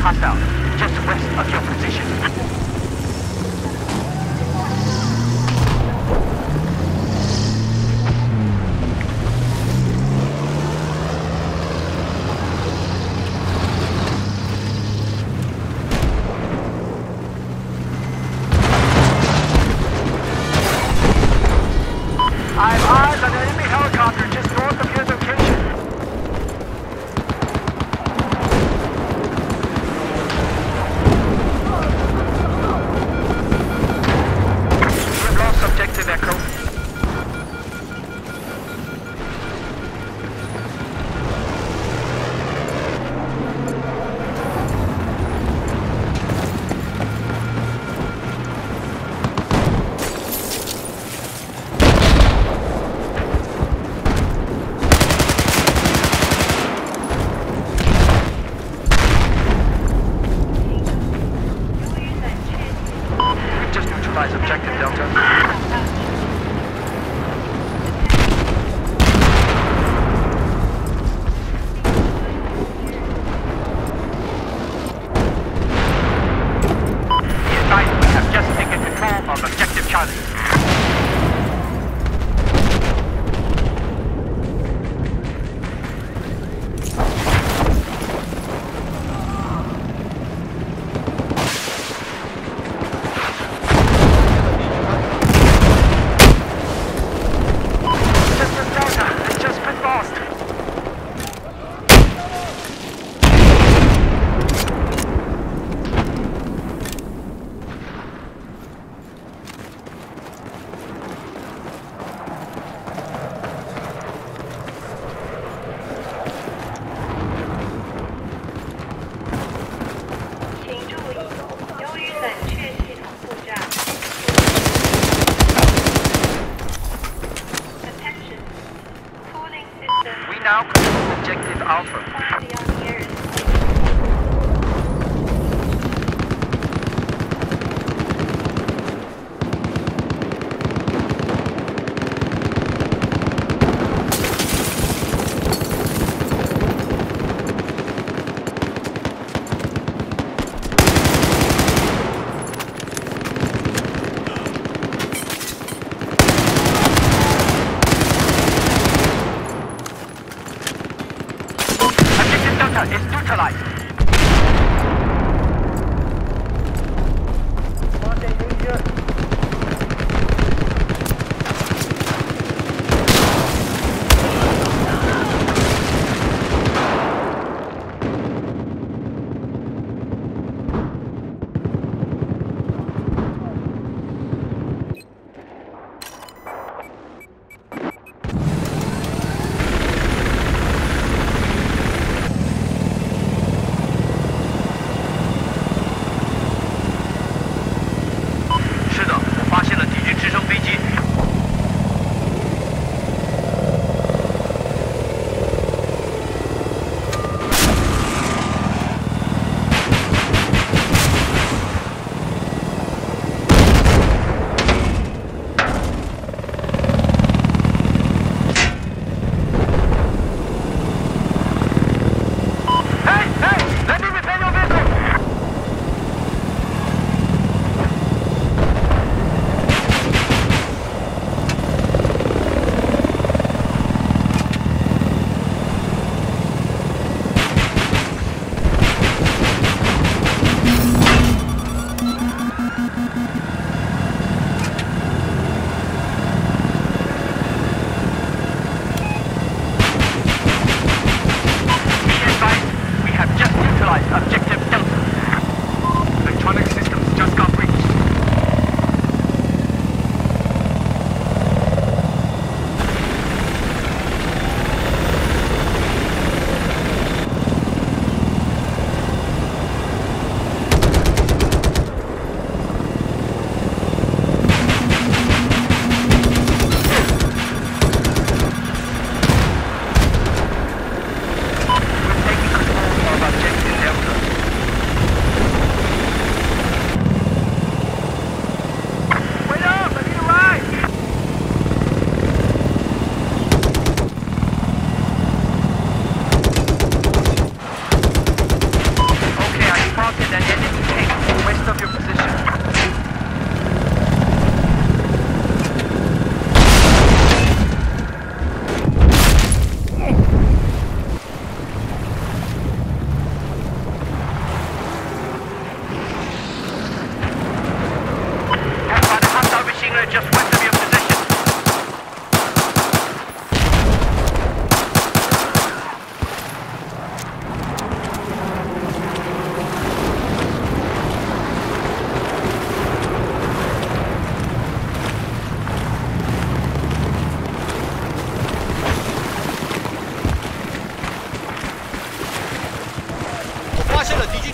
hostile, just west of your position. I have eyes on an enemy helicopter just north of your location. We've lost objective Echo. Objective Delta. We have just taken control of Objective Charlie. We now control Objective Alpha. Is neutralized.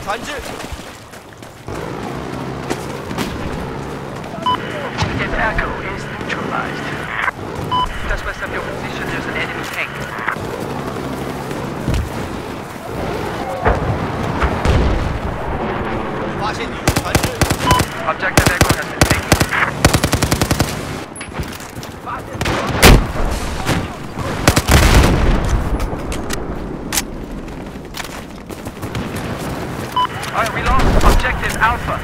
团制。 Its echo is neutralized. Just west of your position, there's an enemy tank. 发现敌人团制。 Objective echo has been taken. Alright, we lost objective Alpha.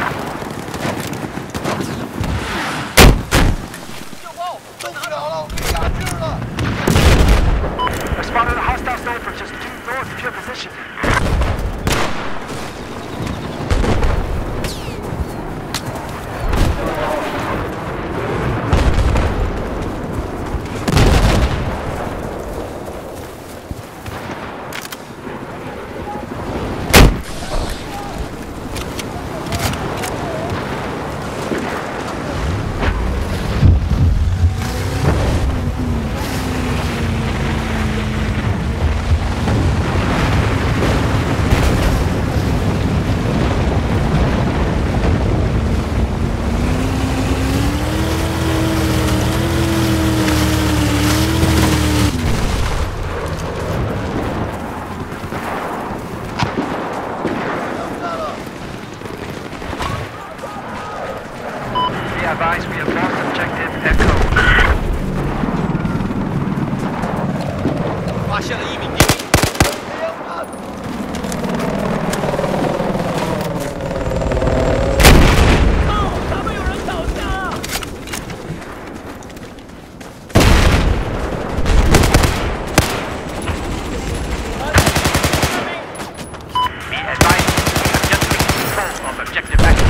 I spotted a hostile sniper just due north of your position. Advise, we have lost objective Echo. 发现了一名敌兵。他们有人倒下。 Be advised, we have just taken control of objective Echo.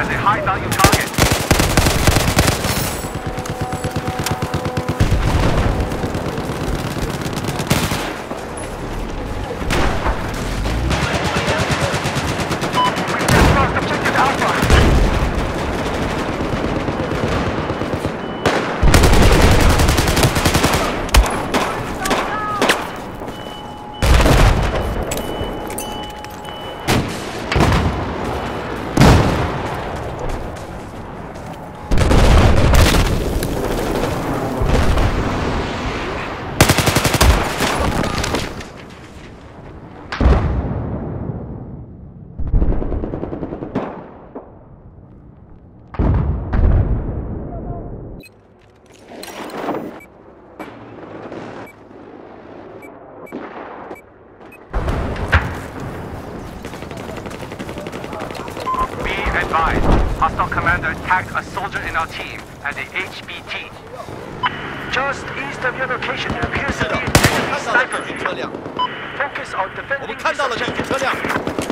as a high-value target. We just lost objective Alpha. Hostile commander tagged a soldier in our team as a HBT. Just east of your location, there appears to be an enemy sniper. Focus on defending this objective. 我们看到了敌军车辆。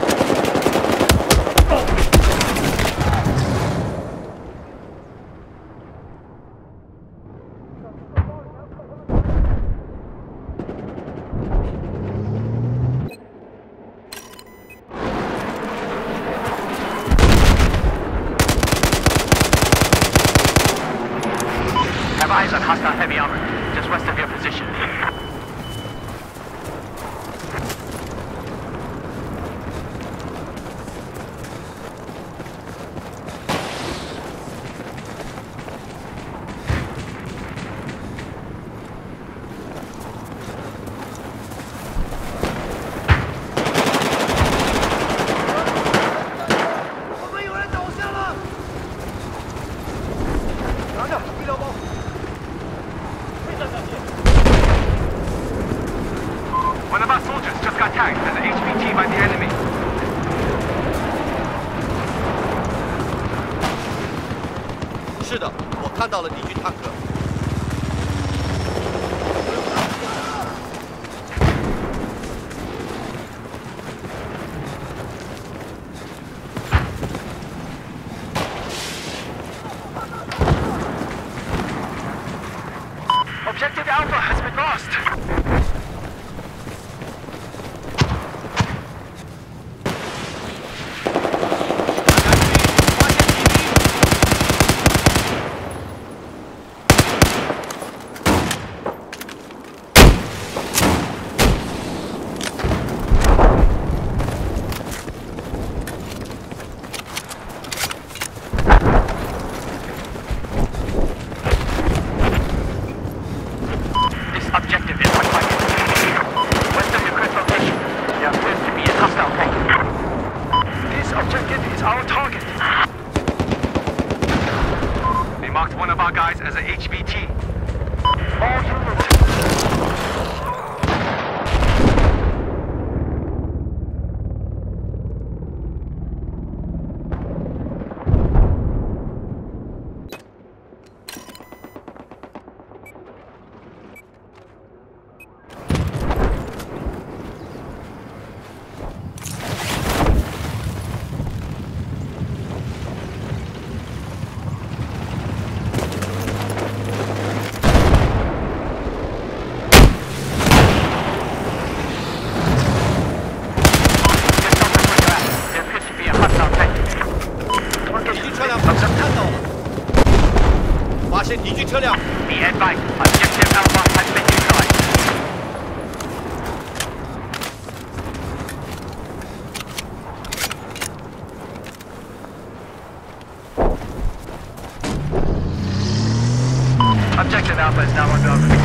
Have eyes on hostile heavy armor, just west of your position. One of our soldiers just got tagged as an HVT by the enemy. 是的，我看到了敌军坦克。 Objective Alpha has been lost. Objective is unfighted. West of your current location, there appears to be a hostile tank. This objective is our target. They marked one of our guys as a HVT. All units. Be advised, objective Alpha has been neutralized. Objective Alpha is now under attack.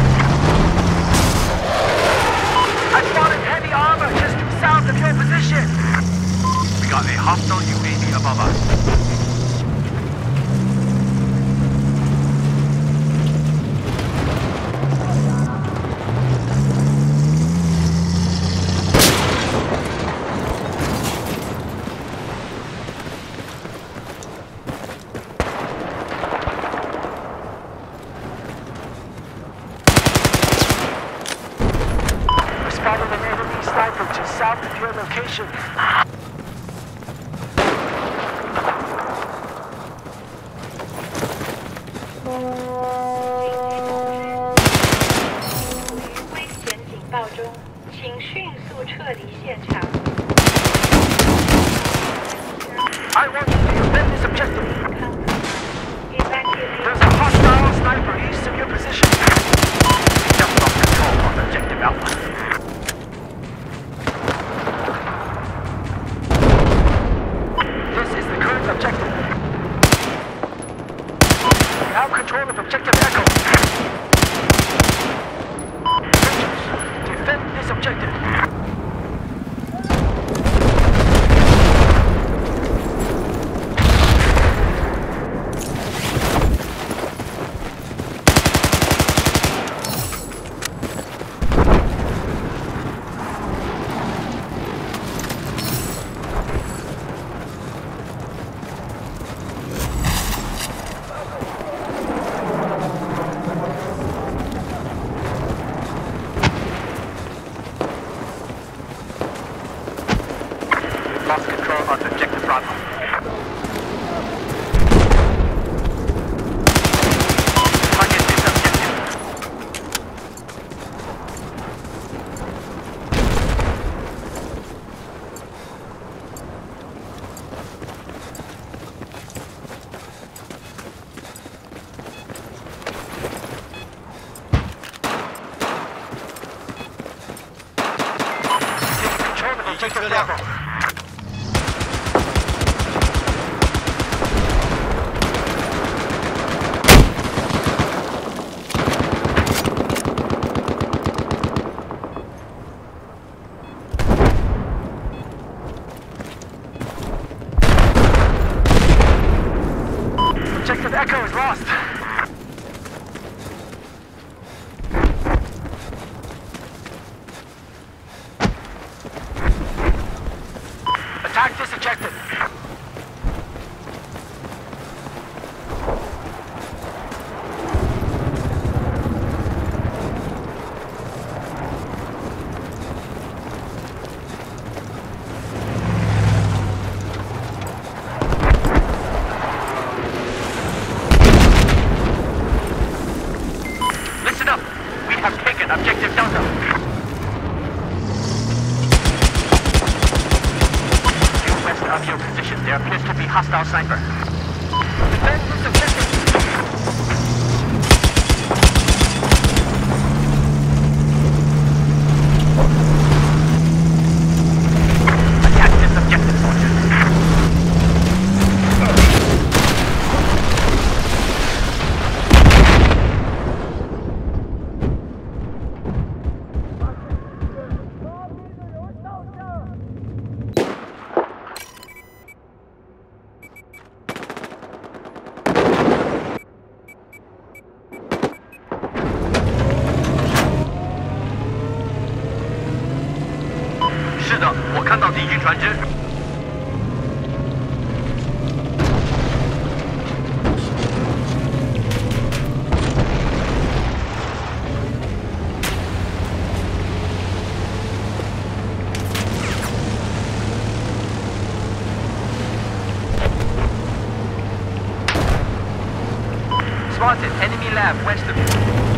I spotted heavy armor just south of your position. We got a hostile UAV above us. Spotted an enemy sniper just south of your location. of objective Echo. Defend this objective. Lost control of objective Bravo. Target this objective. Take control of objective Bravo. Objective Echo is lost. Attack this objective. Listen up. We have taken objective Delta. Due west of your position, there appears to be hostile sniper. Defend this objective. Attack this objective, soldiers.是的，我看到敌军船只。Spotted enemy lab west of you.